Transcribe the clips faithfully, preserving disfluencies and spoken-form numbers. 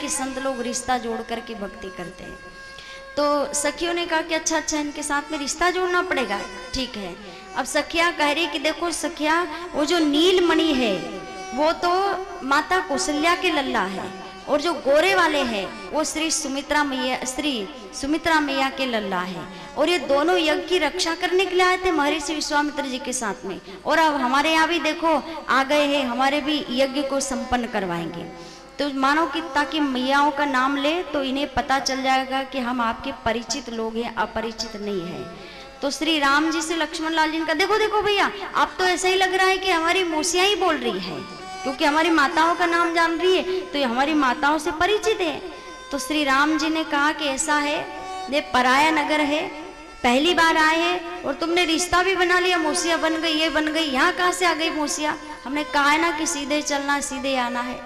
कि संत लोग रिश्ता जोड़ करके भक्ति करते हैं। तो सखियों ने कहा कि अच्छा अच्छा इनके साथ में रिश्ता जोड़ना पड़ेगा, ठीक है। अब सखिया कह रही कि देखो सखिया, वो जो नीलमणि है वो तो माता कौशल्या के लल्ला है, और जो गोरे वाले हैं वो श्री सुमित्रा मैया श्री सुमित्रा मैया के लल्ला है। और ये दोनों यज्ञ की रक्षा करने के लिए आए थे महर्षि विश्वामित्र जी के साथ में, और अब हमारे यहाँ भी देखो आ गए हैं, हमारे भी यज्ञ को संपन्न करवाएंगे। तो मानो कि ताकि मैयाओं का नाम ले तो इन्हें पता चल जाएगा कि हम आपके परिचित लोग हैं, अपरिचित नहीं है। तो श्री राम जी से लक्ष्मण लाल जी ने कहा देखो देखो भैया, आप तो ऐसा ही लग रहा है कि हमारी मौसियाँ ही बोल रही है, क्योंकि हमारी माताओं का नाम जान रही है तो ये हमारी माताओं से परिचित है। तो श्री राम जी ने कहा कि ऐसा है, ये पराया नगर है, पहली बार आए हैं और तुमने रिश्ता भी बना लिया, मौसिया बन गई, ये बन गई, यहाँ कहाँ से आ गई मौसिया? हमने कहा है ना कि सीधे चलना सीधे आना है।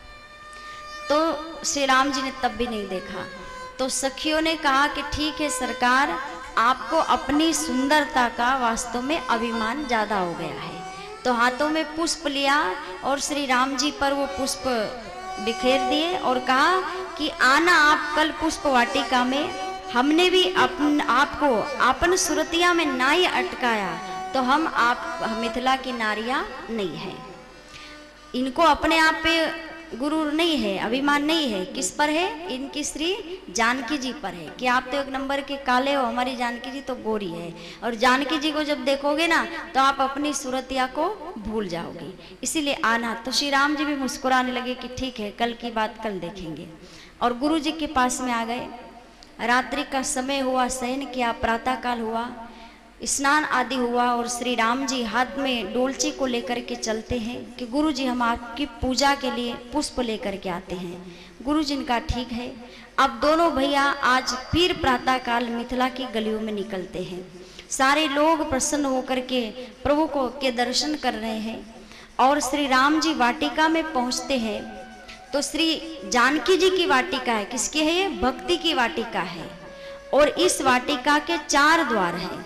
तो श्री राम जी ने तब भी नहीं देखा। तो सखियों ने कहा कि ठीक है सरकार, आपको अपनी सुंदरता का वास्तव में अभिमान ज्यादा हो गया है। तो हाथों में पुष्प लिया और श्री राम जी पर वो पुष्प बिखेर दिए और कहा कि आना आप कल पुष्प वाटिका में, हमने भी अपन आपको अपन सुरतिया में ना ही अटकाया तो हम आप मिथिला की नारियां नहीं है। इनको अपने आप पे गुरूर नहीं है, अभिमान नहीं है, किस पर है? इनकी श्री जानकी जी पर है कि आप तो एक नंबर के काले हो, हमारी जानकी जी तो गोरी है। और जानकी जी को जब देखोगे ना तो आप अपनी सूरतिया को भूल जाओगे, इसीलिए आना। तो श्री राम जी भी मुस्कुराने लगे कि ठीक है कल की बात कल देखेंगे। और गुरु जी के पास में आ गए। रात्रि का समय हुआ, शयन किया, प्रातःकाल हुआ, स्नान आदि हुआ और श्री राम जी हाथ में डोलची को लेकर के चलते हैं कि गुरु जी हम आपकी पूजा के लिए पुष्प लेकर के आते हैं। गुरु जी ने कहा ठीक है। अब दोनों भैया आज फिर प्रातःकाल मिथिला की गलियों में निकलते हैं। सारे लोग प्रसन्न होकर के प्रभु को के दर्शन कर रहे हैं और श्री राम जी वाटिका में पहुंचते हैं। तो श्री जानकी जी की वाटिका है, किसकी है ये? भक्ति की वाटिका है। और इस वाटिका के चार द्वार हैं।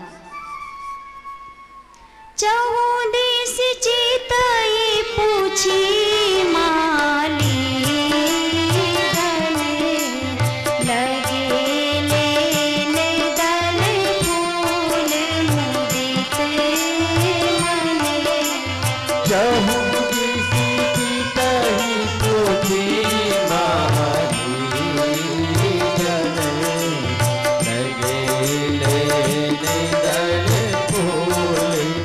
चौदेश चितई पूछी माली, लगे लेने दल फूल मुदित मने। चौदेश चितई पूछी माली, लगे लेने दल फूल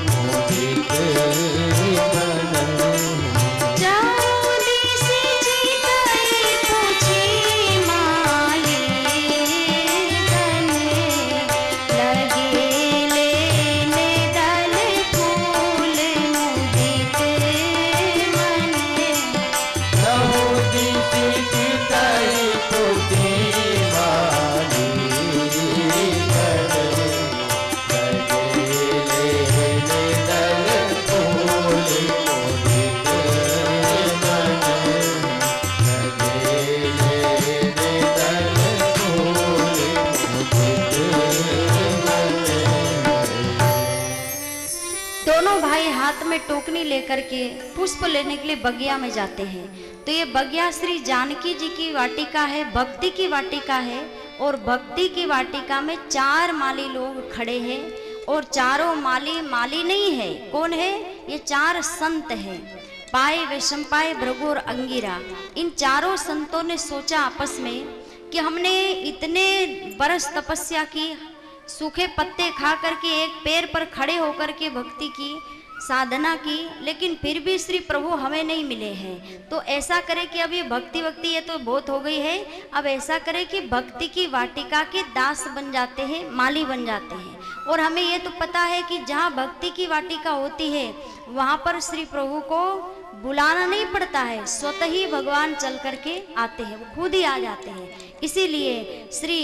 टोकनी लेकर के पुष्प लेने के लिए बगिया में जाते हैं। तो ये बगिया श्री जानकी जी की वाटिका है, भक्ति की वाटिका है। और भक्ति की वाटिका में चार माली लोग खड़े हैं और चारों माली माली नहीं है, कौन है? ये चार संत हैं, पाए, वैशंपाय, भृगु और अंगिरा। इन चारों संतों ने सोचा आपस में कि हमने इतने बरस तपस्या की, सूखे पत्ते खा करके एक पैर पर खड़े होकर के भक्ति की, साधना की, लेकिन फिर भी श्री प्रभु हमें नहीं मिले हैं। तो ऐसा करें कि अब ये भक्ति भक्ति ये तो बहुत हो गई है, अब ऐसा करें कि भक्ति की वाटिका के दास बन जाते हैं, माली बन जाते हैं। और हमें ये तो पता है कि जहाँ भक्ति की वाटिका होती है वहाँ पर श्री प्रभु को बुलाना नहीं पड़ता है, स्वतः ही भगवान चल करके आते हैं, वो खुद ही आ जाते हैं। इसीलिए श्री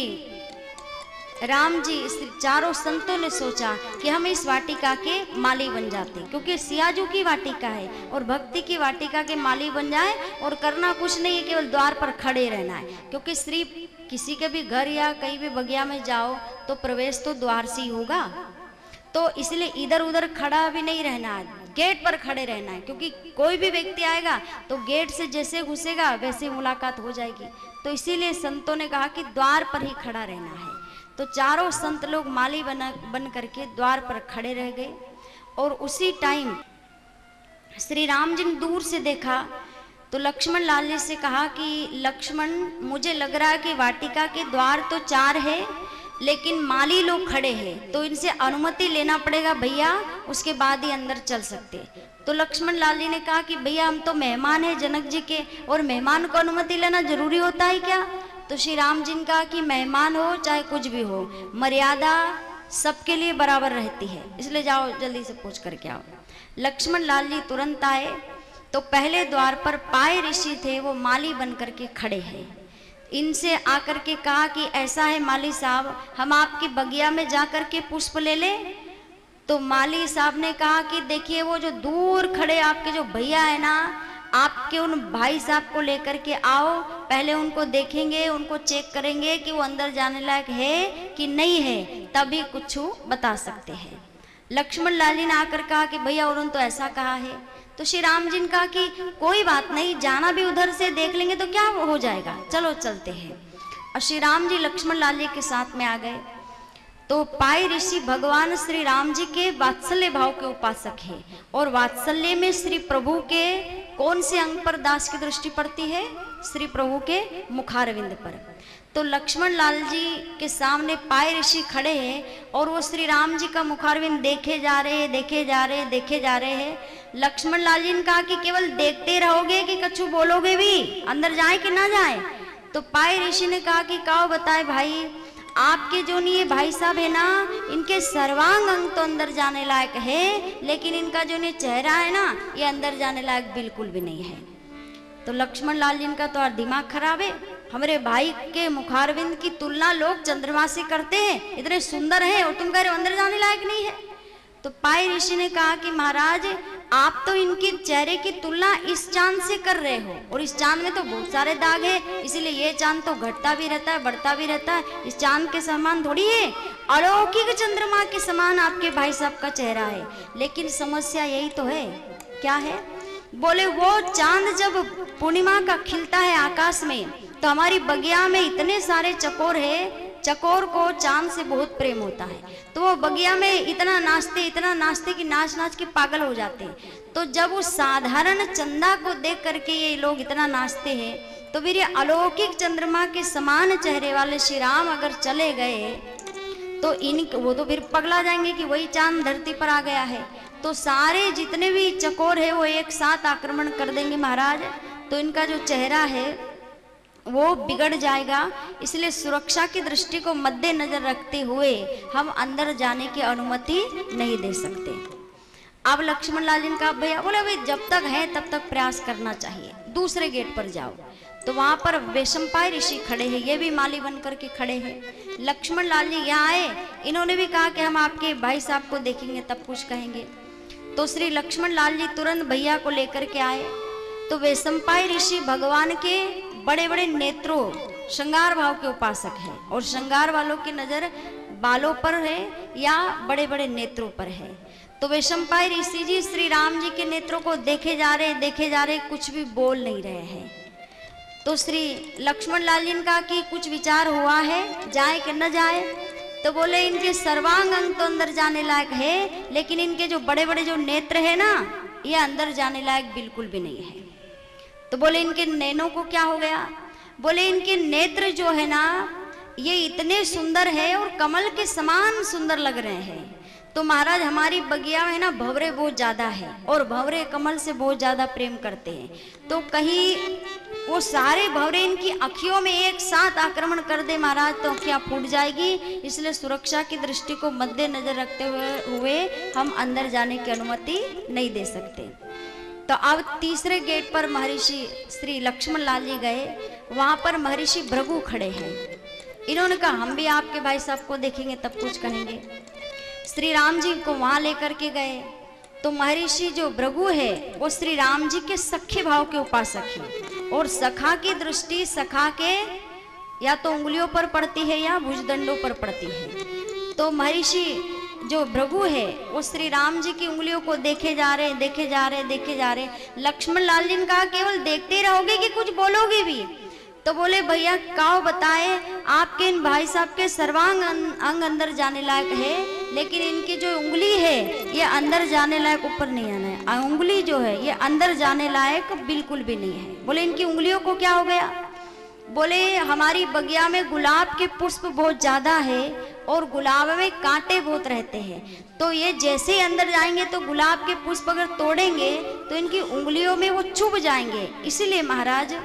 राम जी चारों संतों ने सोचा कि हम इस वाटिका के माली बन जाते हैं, क्योंकि सियाजू की वाटिका है और भक्ति की वाटिका के माली बन जाए और करना कुछ नहीं है, केवल द्वार पर खड़े रहना है। क्योंकि श्री किसी के भी घर या कहीं भी बगिया में जाओ तो प्रवेश तो द्वार से ही होगा, तो इसलिए इधर उधर खड़ा भी नहीं रहना है, गेट पर खड़े रहना है। क्योंकि कोई भी व्यक्ति आएगा तो गेट से जैसे घुसेगा वैसे मुलाकात हो जाएगी। तो इसीलिए संतों ने कहा कि द्वार पर ही खड़ा रहना है। तो चारों संत लोग माली बना बन करके द्वार पर खड़े रह गए। और उसी टाइम श्री राम जी ने दूर से देखा तो लक्ष्मण लाल जी से कहा कि लक्ष्मण, मुझे लग रहा है कि वाटिका के द्वार तो चार है, लेकिन माली लोग खड़े हैं, तो इनसे अनुमति लेना पड़ेगा भैया, उसके बाद ही अंदर चल सकते। तो लक्ष्मण लाल जी ने कहा कि भैया हम तो मेहमान हैं जनक जी के, और मेहमान को अनुमति लेना जरूरी होता है क्या? तो श्री राम जी ने कहा कि मेहमान हो चाहे कुछ भी हो, मर्यादा सबके लिए बराबर रहती है, इसलिए जाओ जल्दी से पूछ करके आओ। लक्ष्मण लाल जी तुरंत आए तो पहले द्वार पर पाए ऋषि थे, वो माली बन करके खड़े हैं। इनसे आकर के कहा कि ऐसा है माली साहब, हम आपकी बगिया में जा कर के पुष्प ले ले। तो माली साहब ने कहा कि देखिए वो जो दूर खड़े आपके जो भैया है ना, आपके उन भाई साहब को लेकर के आओ, पहले उनको देखेंगे, उनको चेक करेंगे कि वो अंदर जाने लायक है कि नहीं है, तभी कुछ बता सकते हैं। लक्ष्मण लाल जी ने आकर कहा कि भैया उन्होंने तो ऐसा कहा है। तो श्री राम जी ने कहा कि कोई बात नहीं, जाना भी उधर से देख लेंगे तो क्या हो जाएगा, चलो चलते हैं। और श्री राम जी लक्ष्मण लाल जी के साथ में आ गए। तो पाए ऋषि भगवान श्री राम जी के वात्सल्य भाव के उपासक है, और वात्सल्य में श्री प्रभु के कौन से अंग पर दास की दृष्टि पड़ती है? श्री प्रभु के मुखारविंद पर। तो लक्ष्मण लाल जी के सामने पाए ऋषि खड़े हैं और वो श्री राम जी का मुखारविंद देखे जा रहे हैं, देखे जा रहे हैं, देखे जा रहे हैं। लक्ष्मण लाल जी ने कहा कि केवल देखते रहोगे कि कछु बोलोगे भी, अंदर जाए कि ना जाए? तो पाए ऋषि ने कहा कि काओ बताए भाई, आपके जो नहीं ये भाई साहब है ना, इनके सर्वांग अंग तो अंदर जाने लायक है, लेकिन इनका जो नहीं चेहरा है ना, ये अंदर जाने लायक बिल्कुल भी नहीं है। तो लक्ष्मण लाल जी का तो और दिमाग खराब है, हमारे भाई के मुखारविंद की तुलना लोग चंद्रमा से करते हैं, इतने सुंदर हैं, और तुम कह रहे हो अंदर जाने लायक नहीं है। तो पाए ऋषि ने कहा कि महाराज आप तो इनके चेहरे की तुलना इस चांद से कर रहे हो, और इस चांद में तो बहुत सारे दाग है, इसीलिए ये चांद तो घटता भी रहता है, बढ़ता भी रहता है, इस चांद के समान थोड़ी है, अलौकिक चंद्रमा के समान आपके भाई साहब का चेहरा है। लेकिन समस्या यही तो है, क्या है? बोले वो चांद जब पूर्णिमा का खिलता है आकाश में, तो हमारी बगिया में इतने सारे चकोर है, चकोर को चांद से बहुत प्रेम होता है, तो वो बगिया में इतना नाचते इतना नाचते कि नाच नाच के पागल हो जाते हैं। तो जब उस साधारण चंदा को देख करके ये लोग इतना नाचते हैं, तो फिर ये अलौकिक चंद्रमा के समान चेहरे वाले श्री राम अगर चले गए तो इन वो तो फिर पगला जाएंगे कि वही चांद धरती पर आ गया है। तो सारे जितने भी चकोर है वो एक साथ आक्रमण कर देंगे महाराज, तो इनका जो चेहरा है वो बिगड़ जाएगा। इसलिए सुरक्षा की दृष्टि को मद्देनजर रखते हुए हम अंदर जाने की अनुमति नहीं दे सकते। अब लक्ष्मण लाल जी ने कहा भैया, बोले भाई जब तक है तब तक प्रयास करना चाहिए, दूसरे गेट पर जाओ। तो वहां पर वैशंपाय ऋषि खड़े हैं, ये भी माली बन करके खड़े हैं। लक्ष्मण लाल जी यहाँ आए, इन्होंने भी कहा कि हम आपके भाई साहब को देखेंगे तब कुछ कहेंगे। तो श्री लक्ष्मण लाल जी तुरंत भैया को लेकर के आए। तो वैशंपाय ऋषि भगवान के बड़े बड़े नेत्रों, श्रृंगार भाव के उपासक हैं, और श्रृंगार वालों की नजर बालों पर है या बड़े बड़े नेत्रों पर है। तो वैशंपाय ऋषि जी श्री राम जी के नेत्रों को देखे जा रहे देखे जा रहे कुछ भी बोल नहीं रहे हैं। तो श्री लक्ष्मण लाल जी ने कहा कि कुछ विचार हुआ है, जाए कि न जाए? तो बोले इनके सर्वांग अंग तो अंदर जाने लायक है, लेकिन इनके जो बड़े बड़े जो नेत्र है ना, ये अंदर जाने लायक बिल्कुल भी नहीं है। तो बोले इनके नैनों को क्या हो गया? बोले इनके नेत्र जो है ना, ये इतने सुंदर है और कमल के समान सुंदर लग रहे हैं। तो महाराज हमारी बगिया में ना भंवरे बहुत ज्यादा है, और भंवरे कमल से बहुत ज्यादा प्रेम करते हैं, तो कहीं वो सारे भंवरे इनकी अखियों में एक साथ आक्रमण कर दे महाराज तो अखियां फूट जाएगी। इसलिए सुरक्षा की दृष्टि को मद्देनजर रखते हुए हुए हम अंदर जाने की अनुमति नहीं दे सकते। तो अब तीसरे गेट पर महर्षि श्री लक्ष्मण लाल जी गए, वहां पर महर्षि भृगु खड़े हैं। इन्होंने कहा हम भी आपके भाई साहब को देखेंगे तब कुछ कहेंगे। श्री राम जी को वहां लेकर के गए। तो महर्षि जो भृगु है वो श्री राम जी के सख्य भाव के उपासक हैं, और सखा की दृष्टि सखा के या तो उंगलियों पर पड़ती है या भुजदंडों पर पड़ती है। तो महर्षि जो भृगु है वो श्री राम जी की उंगलियों को देखे जा रहे देखे जा रहे देखे जा रहे। लक्ष्मण लाल जी ने कहा केवल देखते ही रहोगे कि कुछ बोलोगे भी? तो बोले भैया काओ बताए, आपके इन भाई साहब के सर्वांग अंग अंदर जाने लायक है, लेकिन इनकी जो उंगली है ये अंदर जाने लायक ऊपर नहीं आना है, उंगली जो है ये अंदर जाने लायक बिल्कुल भी नहीं है। बोले इनकी उंगलियों को क्या हो गया? बोले हमारी बगिया में गुलाब के पुष्प बहुत ज्यादा है और गुलाब में कांटे बहुत रहते हैं, तो ये जैसे ही अंदर जाएंगे तो गुलाब के पुष्प अगर तोड़ेंगे तो इनकी उंगलियों में वो चुभ जाएंगे, इसीलिए महाराज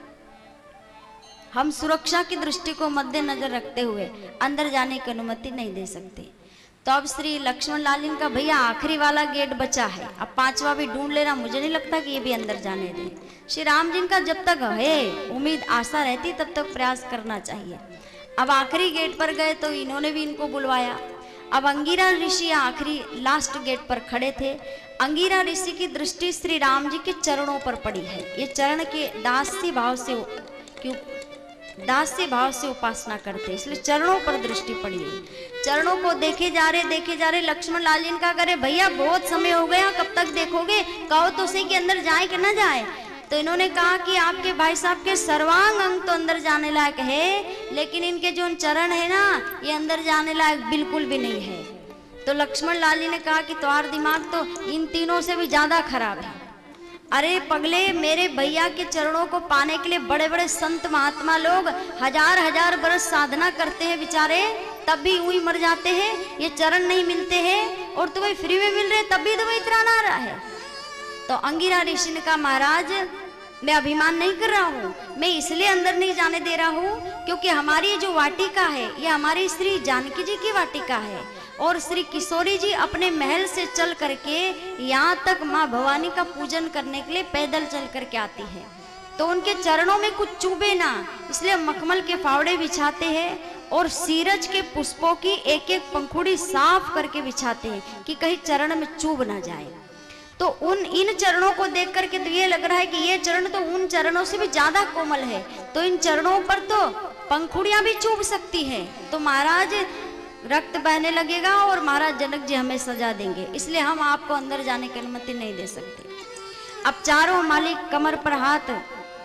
हम सुरक्षा की दृष्टि को मद्देनजर रखते हुए अंदर जाने की अनुमति नहीं दे सकते। तो अब श्री लक्ष्मण लाल जी का भैया आखिरी वाला गेट बचा है, अब पांचवा भी ढूंढ लेना, मुझे नहीं लगता कि ये भी अंदर जाने दे। श्री राम जी का जब तक है उम्मीद आशा रहती तब तक प्रयास करना चाहिए। अब आखिरी गेट पर गए तो इन्होंने भी इनको बुलवाया। अब अंगिरा ऋषि आखिरी लास्ट गेट पर खड़े थे। अंगिरा ऋषि की दृष्टि श्री राम जी के चरणों पर पड़ी है। ये चरण के दास्य भाव से क्यों दास्य भाव से उपासना करते, इसलिए चरणों पर दृष्टि पड़ी है। चरणों को देखे जा रहे देखे जा रहे लक्ष्मण लाल जी का करे भैया बहुत समय हो गया, कब तक देखोगे, कहो तो सही कि अंदर जाए कि ना जाए। तो इन्होंने कहा कि आपके भाई साहब के सर्वांग अंग तो अंदर जाने लायक है, लेकिन इनके जो चरण है ना ये अंदर जाने लायक बिल्कुल भी नहीं है। तो लक्ष्मण लाल जी ने कहा कि तुम्हारा दिमाग तो इन तीनों से भी ज्यादा खराब है। अरे पगले, मेरे भैया के चरणों को पाने के लिए बड़े बड़े संत महात्मा लोग हजार हजार बरस साधना करते हैं बेचारे, तब भी यूं ही मर जाते हैं। ये चरण नहीं मिलते हैं और तुम्हें फ्री में मिल रहे तब भी तुम्हें इतराना आ रहा है। तो अंगिरा ऋषि ने कहा महाराज मैं अभिमान नहीं कर रहा हूँ, मैं इसलिए अंदर नहीं जाने दे रहा हूँ क्योंकि हमारी जो वाटिका है ये हमारी श्री जानकी जी की वाटिका है और श्री किशोरी जी अपने महल से चल करके यहाँ तक माँ भवानी का पूजन करने के लिए पैदल चल करके आती है, तो उनके चरणों में कुछ चुभे ना, इसलिए मखमल के फावड़े बिछाते हैं और सीरज के पुष्पों की एक एक पंखुड़ी साफ करके बिछाते हैं कि कहीं चरण में चुभ ना जाए। तो उन इन चरणों को देख करके तो ये लग रहा है कि ये चरण तो उन चरणों से भी ज्यादा कोमल है, तो इन चरणों पर तो पंखुड़ियां भी चुभ सकती है, तो महाराज रक्त बहने लगेगा और महाराज जनक जी हमें सजा देंगे, इसलिए हम आपको अंदर जाने की अनुमति नहीं दे सकते। अब चारों मालिक कमर पर हाथ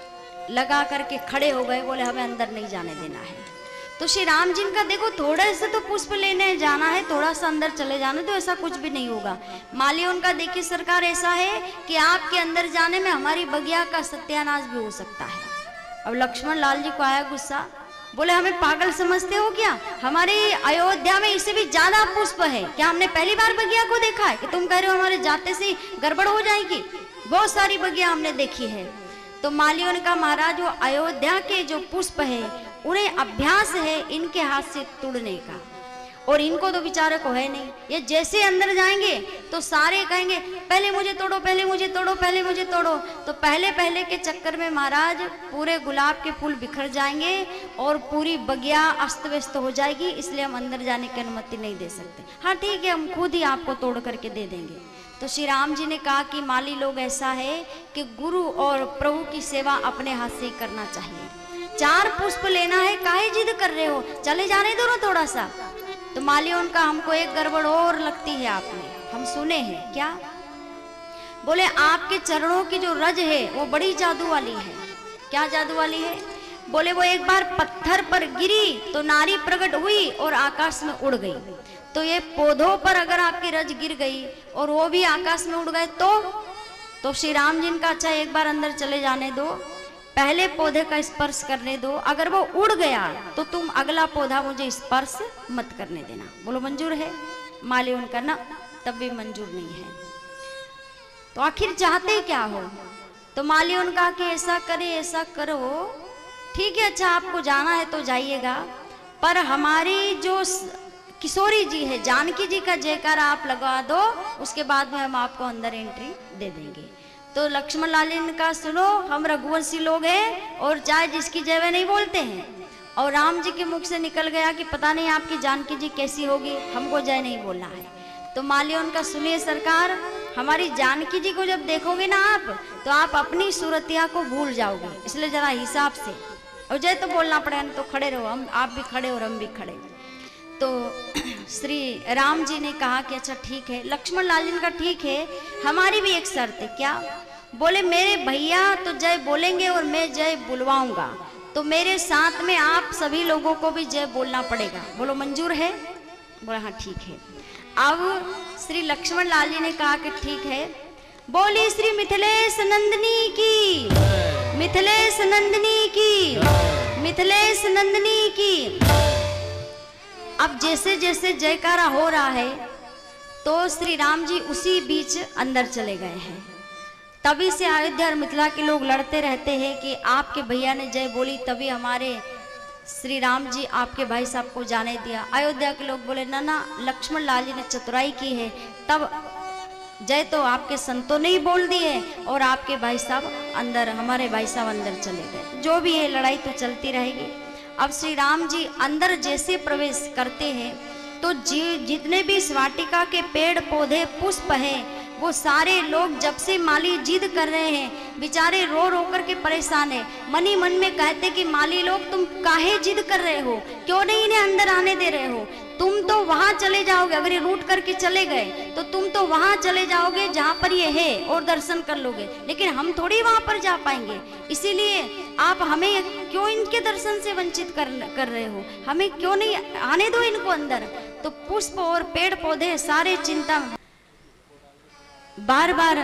लगा करके खड़े हो गए, बोले हमें अंदर नहीं जाने देना है। तो श्री राम जी का देखो थोड़े से तो पुष्प लेने जाना है, थोड़ा सा अंदर चले जाने तो ऐसा कुछ भी नहीं होगा। माली उनका देखिए सरकार ऐसा है कि आपके अंदर जाने में हमारी बगिया का सत्यानाश भी हो सकता है। अब लक्ष्मण लाल जी को आया गुस्सा, बोले हमें पागल समझते हो क्या? हमारे अयोध्या में इससे भी ज्यादा पुष्प है, क्या हमने पहली बार बगिया को देखा है कि तुम कह रहे हो हमारे जाते से गड़बड़ हो जाएगी? बहुत सारी बगिया हमने देखी है। तो मालियों ने कहा महाराज वो अयोध्या के जो पुष्प है उन्हें अभ्यास है इनके हाथ से तोड़ने का, और इनको तो बेचारे को है नहीं। ये जैसे अंदर जाएंगे तो सारे कहेंगे पहले मुझे तोड़ो, पहले मुझे तोड़ो, पहले मुझे तोड़ो। तो पहले पहले के चक्कर में महाराज पूरे गुलाब के फूल बिखर जाएंगे और पूरी बगिया अस्त व्यस्त हो जाएगी, इसलिए हम अंदर जाने की अनुमति नहीं दे सकते। हाँ ठीक है, हम खुद ही आपको तोड़ करके दे देंगे। तो श्री राम जी ने कहा कि माली लोग ऐसा है कि गुरु और प्रभु की सेवा अपने हाथ से ही करना चाहिए। चार पुष्प लेना है, काहे जिद कर रहे हो, चले जाने दो ना थोड़ा सा। तो माली उनका हमको एक गड़बड़ और लगती है आप में, हम सुने हैं क्या? बोले आपके चरणों की जो रज है वो बड़ी जादू वाली है। क्या जादू वाली है? बोले वो एक बार पत्थर पर गिरी तो नारी प्रकट हुई और आकाश में उड़ गई। तो ये पौधों पर अगर आपकी रज गिर गई और वो भी आकाश में उड़ गए तो तो श्री राम जी का अच्छा एक बार अंदर चले जाने दो, पहले पौधे का स्पर्श करने दो, अगर वो उड़ गया तो तुम अगला पौधा मुझे स्पर्श मत करने देना। बोलो मंजूर है? माली उनका ना तब भी मंजूर नहीं है। तो आखिर चाहते क्या हो? तो माली उनका कि ऐसा करे ऐसा करो, ठीक है अच्छा आपको जाना है तो जाइएगा, पर हमारी जो किशोरी जी है जानकी जी का जयकारा आप लगा दो, उसके बाद में हम आपको अंदर एंट्री दे देंगे। तो लक्ष्मण लाल ने कहा सुनो हम रघुवंशी लोग हैं और चाहे जिसकी जय वे नहीं बोलते हैं, और राम जी के मुख से निकल गया कि पता नहीं आपकी जानकी जी कैसी होगी, हमको जय नहीं बोलना है। तो माली उनका सुनिए सरकार, हमारी जानकी जी को जब देखोगे ना आप तो आप अपनी सूरतिया को भूल जाओगे, इसलिए जरा हिसाब से और जय तो बोलना पड़ेगा, तो खड़े रहो, हम आप भी खड़े और हम भी खड़े। तो श्री राम जी ने कहा कि अच्छा ठीक है। लक्ष्मण लाल जी का ठीक है, हमारी भी एक शर्त है। क्या? बोले मेरे भैया तो जय बोलेंगे और मैं जय बुलवाऊंगा, तो तो मेरे साथ में आप सभी लोगों को भी जय बोलना पड़ेगा। बोलो मंजूर है? बोला हाँ ठीक है। अब श्री लक्ष्मण लाल जी ने कहा कि ठीक है। बोली श्री मिथिलेश नंदिनी की, मिथिलेश नंदिनी की, मिथिलेश नंदिनी की। अब जैसे जैसे जयकारा हो रहा है तो श्री राम जी उसी बीच अंदर चले गए हैं। तभी से अयोध्या और मिथिला के लोग लड़ते रहते हैं कि आपके भैया ने जय बोली तभी हमारे श्री राम जी आपके भाई साहब को जाने दिया। अयोध्या के लोग बोले ना ना, लक्ष्मण लाल जी ने चतुराई की है, तब जय तो आपके संतों ने ही बोल दी है और आपके भाई साहब अंदर, हमारे भाई साहब अंदर चले गए। जो भी है लड़ाई तो चलती रहेगी। अब श्री राम जी अंदर जैसे प्रवेश करते हैं तो जी जितने भी इस वाटिका के पेड़ पौधे पुष्प हैं वो सारे लोग, जब से माली जिद कर रहे हैं, बेचारे रो रो कर के परेशान है। मनी मन में कहते कि माली लोग तुम काहे जिद कर रहे हो, क्यों नहीं इन्हें अंदर आने दे रहे हो? तुम तो वहां चले जाओगे, अगर ये रूट करके चले गए तो तुम तो वहां चले जाओगे जहां पर ये है और दर्शन कर लोगे, लेकिन हम थोड़ी वहां पर जा पाएंगे। इसीलिए आप हमें क्यों इनके दर्शन से वंचित कर कर रहे हो? हमें क्यों नहीं आने दो इनको अंदर? तो पुष्प और पेड़ पौधे सारे चिंता, बार बार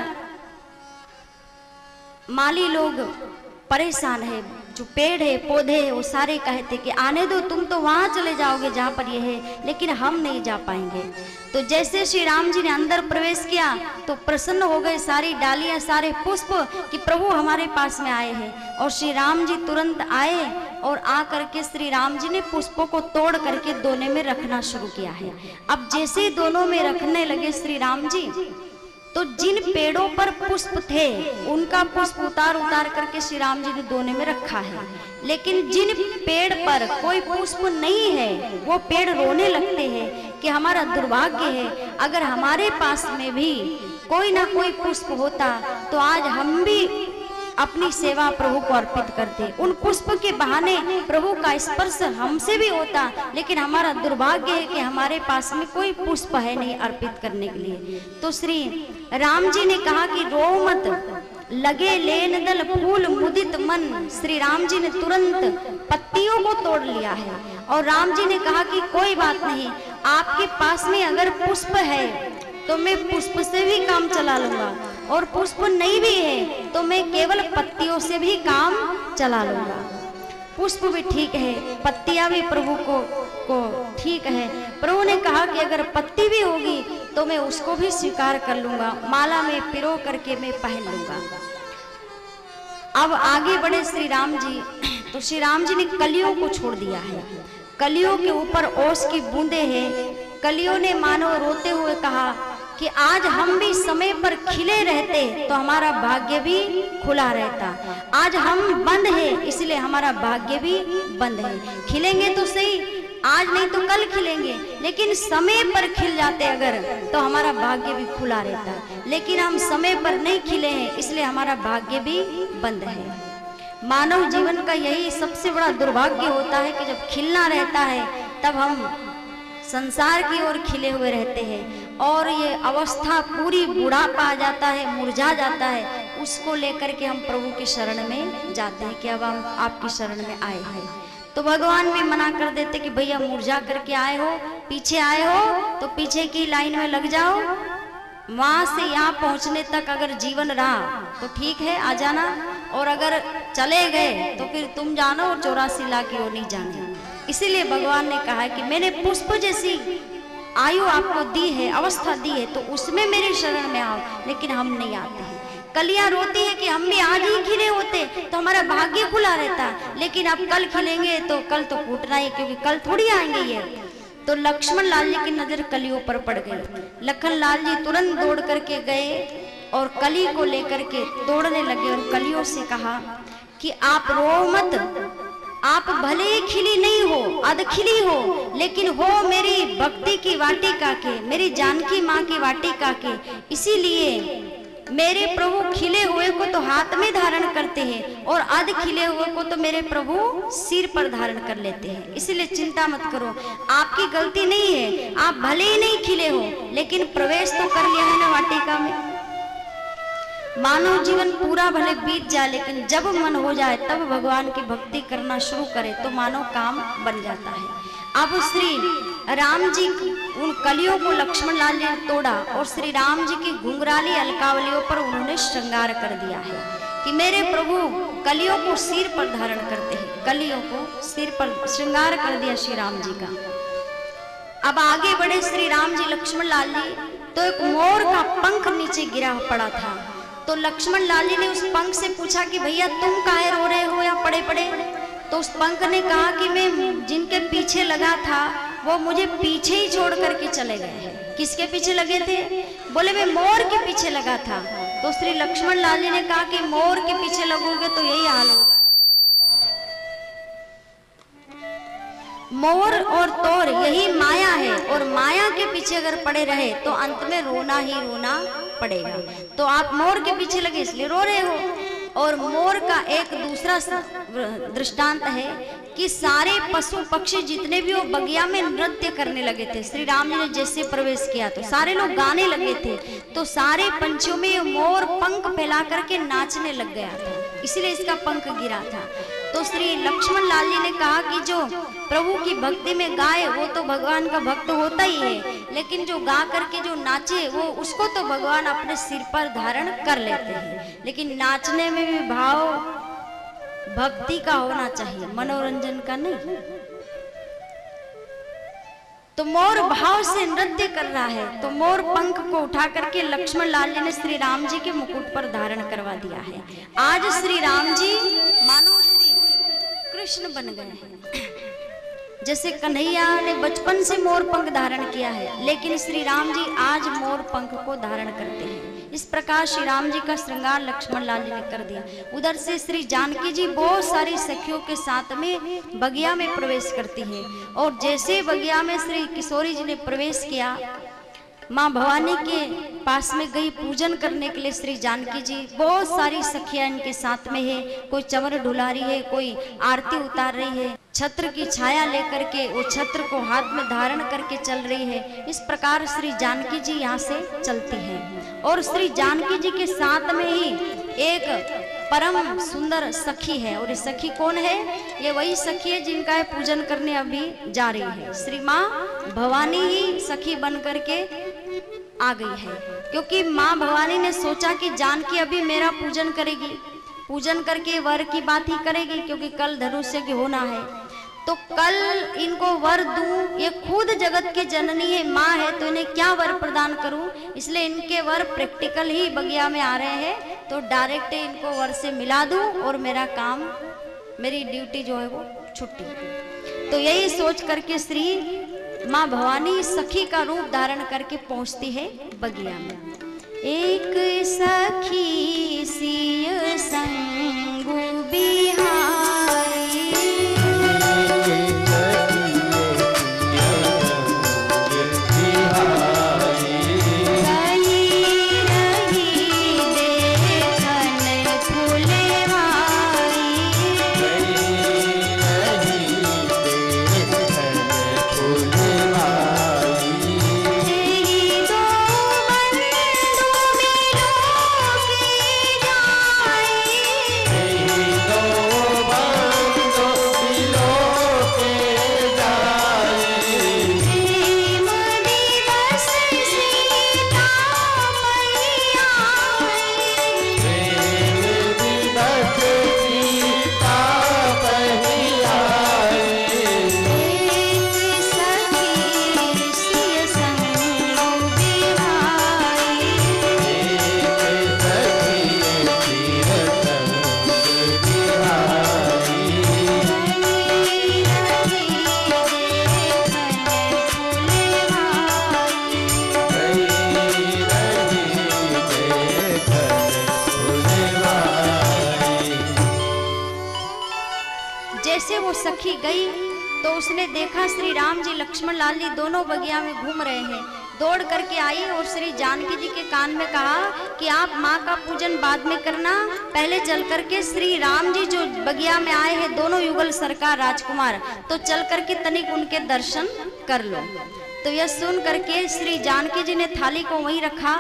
माली लोग परेशान है, जो पेड़ है पौधे है वो सारे कहते कि आने दो, तुम तो वहां चले जाओगे जहां पर ये है, लेकिन हम नहीं जा पाएंगे। तो जैसे श्री राम जी ने अंदर प्रवेश किया तो प्रसन्न हो गए सारी डालियां, सारे पुष्प कि प्रभु हमारे पास में आए हैं। और श्री राम जी तुरंत आए और आकर के श्री राम जी ने पुष्पों को तोड़ करके दोनों में रखना शुरू किया है। अब जैसे दोनों में रखने लगे श्री राम जी, तो जिन पेड़ों पर पुष्प थे उनका पुष्प उतार उतार करके श्री राम जी ने दोने में रखा है, लेकिन जिन पेड़ पर कोई पुष्प नहीं है वो पेड़ रोने लगते हैं कि हमारा दुर्भाग्य है, अगर हमारे पास में भी कोई ना कोई पुष्प होता तो आज हम भी अपनी सेवा प्रभु को अर्पित करते। उन पुष्प के बहाने प्रभु का स्पर्श हमसे भी होता, लेकिन हमारा दुर्भाग्य है कि हमारे पास में कोई पुष्प है नहीं अर्पित करने के लिए। तो श्री राम जी ने कहा कि रो मत, लगे लेन दल फूल मुदित मन। श्री राम जी ने तुरंत पत्तियों को तोड़ लिया है और राम जी ने कहा कि कोई बात नहीं, आपके पास में अगर पुष्प है तो मैं पुष्प से भी काम चला लूंगा, और पुष्प नहीं भी है तो मैं केवल पत्तियों से भी काम चला लूंगा। पुष्प भी ठीक है, पत्तियां भी प्रभु को को ठीक है। प्रभु ने कहा कि अगर पत्ती भी होगी तो मैं उसको भी स्वीकार कर लूंगा, माला में पिरो करके मैं पहन लूंगा। अब आगे बढ़े श्री राम जी, तो श्री राम जी ने कलियों को छोड़ दिया है। कलियों के ऊपर ओस की बूंदे हैं। कलियों ने मानो रोते हुए कहा कि आज हम भी समय पर खिले रहते तो हमारा भाग्य भी खुला रहता, आज हम बंद है इसलिए हमारा भाग्य भी बंद है। खिलेंगे तो सही, आज नहीं तो कल खिलेंगे, लेकिन समय पर खिल जाते अगर तो हमारा भाग्य भी खुला रहता, लेकिन हम समय पर नहीं खिले हैं इसलिए हमारा भाग्य भी बंद है। मानव जीवन का यही सबसे बड़ा दुर्भाग्य होता है कि जब खिलना रहता है तब हम संसार की ओर खिले हुए रहते हैं, और ये अवस्था पूरी बुढ़ापा आ जाता है, मुरझा जाता है, उसको लेकर के हम प्रभु की शरण में जाते हैं कि अब हम आपकी शरण में आए हैं। तो भगवान भी मना कर देते कि भैया मुरझा करके आए हो, पीछे आए हो तो पीछे की लाइन में लग जाओ, वहां से यहाँ पहुंचने तक अगर जीवन रहा तो ठीक है आ जाना, और अगर चले गए तो फिर तुम जानो और चौरासी लाख की ओर नहीं जाने। इसीलिए भगवान ने कहा कि मैंने पुष्प जैसी आयु आपको दी है, अवस्था दी है, तो उसमें मेरे शरण में आओ, लेकिन हम नहीं आते हैं। कलियां रोती है कि हम भी आज ही खिले होते तो हमारा भाग्य खुला रहता, लेकिन अब कल खिलेंगे तो कल तो फूटना ही, क्योंकि कल थोड़ी आएंगे ये। तो लक्ष्मण लाल जी की नजर कलियों पर पड़ गई। लखन लाल जी तुरंत दौड़ करके गए और कली को लेकर के तोड़ने लगे और कलियों से कहा कि आप रो मत, आप भले ही खिली नहीं हो, अध खिली हो, लेकिन हो मेरी भक्ति की वाटिका के, मेरी जानकी माँ की वाटिका के। इसीलिए मेरे प्रभु खिले हुए को तो हाथ में धारण करते हैं और अध खिले हुए को तो मेरे प्रभु सिर पर धारण कर लेते हैं। इसलिए चिंता मत करो, आपकी गलती नहीं है, आप भले ही नहीं खिले हो लेकिन प्रवेश तो कर लिया है ना वाटिका में। मानव जीवन पूरा भले बीत जाए, लेकिन जब मन हो जाए तब भगवान की भक्ति करना शुरू करे तो मानव काम बन जाता है। अब श्री राम जी उन कलियों को लक्ष्मण लाल ने तोड़ा और श्री राम जी की घुंघराली अलकावलियों पर उन्होंने श्रृंगार कर दिया है कि मेरे प्रभु कलियों को सिर पर धारण करते हैं, कलियों को सिर पर श्रृंगार कर दिया श्री राम जी का। अब आगे बढ़े श्री राम जी लक्ष्मण लाल जी, तो एक मोर का पंख नीचे गिरा पड़ा था, तो लक्ष्मण लाल जी ने उस पंख से पूछा कि भैया तुम काहे रो रहे हो या पड़े पड़े? तो उस पंख ने कहा कि मैं जिनके पीछे लगा था वो मुझे पीछे ही छोड़ करके चले गए हैं। किसके पीछे लगे थे? बोले मैं मोर के पीछे लगा था। तो श्री लक्ष्मण लाल जी ने कहा कि मोर के पीछे लगोगे तो यही हाल होगा। मोर और तोर यही माया है, और माया के पीछे अगर पड़े रहे तो अंत में रोना ही रोना पड़ेगा। तो आप मोर के पीछे लगे इसलिए रो रहे हो। और मोर का एक दूसरा दृष्टांत है कि सारे पशु पक्षी जितने भी वो बगिया में नृत्य करने लगे थे। श्री राम जी ने जैसे प्रवेश किया तो सारे लोग गाने लगे थे, तो सारे पंछियों में मोर पंख फैला करके नाचने लग गया था, इसलिए इसका पंख गिरा था। तो श्री लक्ष्मण लाल जी ने कहा कि जो प्रभु की भक्ति में गाए वो तो भगवान का भक्त होता ही है, लेकिन जो गा करके जो नाचे वो उसको तो भगवान अपने सिर पर धारण कर लेते हैं, लेकिन नाचने में भी भाव भक्ति का होना चाहिए, मनोरंजन का नहीं। तो मोर भाव से नृत्य कर रहा है, तो मोर पंख को उठा करके लक्ष्मण लाल जी ने श्री राम जी के मुकुट पर धारण करवा दिया है। आज श्री राम जी मानो श्री कृष्ण बन गए हैं। जैसे कन्हैया ने बचपन से मोर पंख धारण किया है, लेकिन श्री राम जी आज मोर पंख को धारण करते हैं। इस प्रकार श्री राम जी का श्रृंगार लक्ष्मण लाल जी ने कर दिया। उधर से श्री जानकी जी बहुत सारी सखियों के साथ में बगिया में प्रवेश करती है, और जैसे बगिया में श्री किशोरी जी ने प्रवेश किया, माँ भवानी के पास में गई पूजन करने के लिए श्री जानकी जी। बहुत सारी सखियां इनके साथ में है, कोई चमर ढुला रही है, कोई आरती उतार रही है, छत्र की छाया लेकर के वो छत्र को हाथ में धारण करके चल रही है। इस प्रकार श्री जानकी जी यहाँ से चलती हैं, और श्री जानकी जी के साथ में ही एक परम सुंदर सखी है, और ये सखी कौन है? ये वही सखी है जिनका पूजन करने अभी जा रही है। श्री माँ भवानी ही सखी बन करके आ गई है, क्योंकि माँ भवानी ने सोचा कि जानकी अभी मेरा पूजन करेगी, पूजन करके वर की बात ही करेगी, क्योंकि कल धनुष्य की होना है, तो कल इनको वर दूं। ये खुद जगत की जननी है, माँ है, तो इन्हें क्या वर प्रदान करूं? इसलिए इनके वर प्रैक्टिकल ही बगिया में आ रहे हैं, तो डायरेक्ट इनको वर से मिला दूं और मेरा काम, मेरी ड्यूटी जो है वो छुट्टी। तो यही सोच करके श्री माँ भवानी सखी का रूप धारण करके पहुंचती है बगिया में। एक सखी सिय संगु बिहारी, सखी गई तो उसने देखा श्री राम जी लक्ष्मण लाल जी दोनों बगिया में घूम रहे हैं। दौड़ करके आई और श्री जानकी जी के कान में कहा कि आप माँ का पूजन बाद में करना, पहले चल करके श्री राम जी जो बगिया में आए हैं, दोनों युगल सरकार राजकुमार, तो चल करके तनिक उनके दर्शन कर लो। तो यह सुन करके श्री जानकी जी ने थाली को वहीं रखा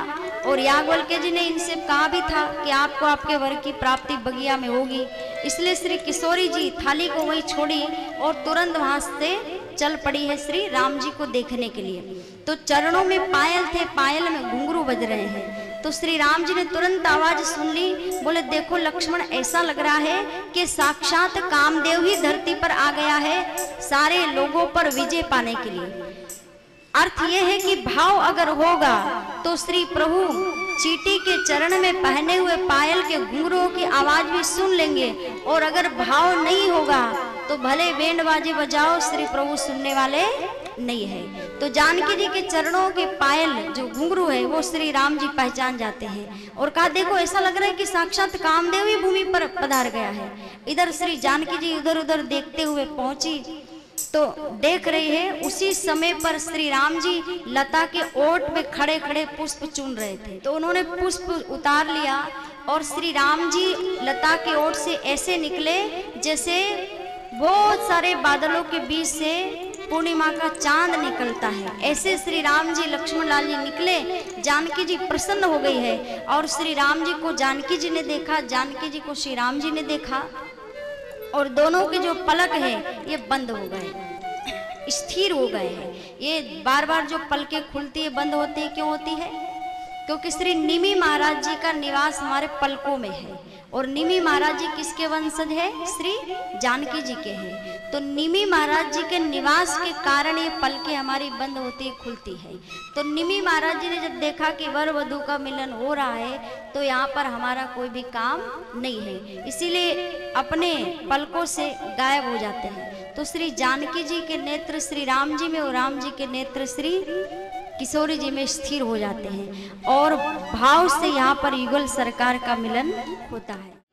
और याज्ञवल्क्य जी ने इनसे कहा भी था कि आपको आपके वर की प्राप्ति बगिया में होगी। इसलिए श्री किशोरी जी थाली को वहीं छोड़ी और तुरंत वहां से चल पड़ी है श्री राम जी को देखने के लिए। तो चरणों में पायल थे, पायल में घुंघरू बज रहे हैं। तो श्री राम जी ने तुरंत आवाज सुन ली, बोले देखो लक्ष्मण, ऐसा लग रहा है कि साक्षात कामदेव ही धरती पर आ गया है सारे लोगों पर विजय पाने के लिए। अर्थ यह है कि भाव अगर होगा तो श्री प्रभु चीटी के चरण में पहने हुए पायल के घुंघरूओं की आवाज भी सुन लेंगे, और अगर भाव नहीं होगा तो भले बैंड बाजे बजाओ, श्री प्रभु सुनने वाले नहीं है। तो जानकी जी के चरणों के पायल जो घुंघरू है वो श्री राम जी पहचान जाते हैं और कहा देखो ऐसा लग रहा है कि साक्षात कामदेव ही भूमि पर पधार गया है। इधर श्री जानकी जी उधर उधर देखते हुए पहुंची तो देख रही है, उसी समय पर श्री राम जी लता के ओट में खड़े खड़े पुष्प चुन रहे थे। तो उन्होंने पुष्प उतार लिया और श्री राम जी लता के ओट से ऐसे निकले जैसे बहुत सारे बादलों के बीच से पूर्णिमा का चांद निकलता है। ऐसे श्री राम जी लक्ष्मण लाल जी निकले। जानकी जी प्रसन्न हो गई है और श्री राम जी को जानकी जी ने देखा, जानकी जी को श्री राम जी ने देखा और दोनों के जो पलक है ये बंद हो गए, स्थिर हो गए हैं। ये बार बार जो पलकें खुलती है बंद होती है, क्यों होती है? क्योंकि श्री निमि महाराज जी का निवास हमारे पलकों में है और निमि महाराज जी किसके वंशज है? श्री जानकी जी के हैं। तो निमि महाराज जी के निवास के कारण ये पलकें हमारी बंद होती खुलती है। तो निमि महाराज जी ने जब देखा कि वर वधू का मिलन हो रहा है तो यहाँ पर हमारा कोई भी काम नहीं है, इसीलिए अपने पलकों से गायब हो जाते हैं। तो श्री जानकी जी के नेत्र श्री राम जी में और राम जी के नेत्र श्री किशोरी जी में स्थिर हो जाते हैं और भाव से यहाँ पर युगल सरकार का मिलन होता है।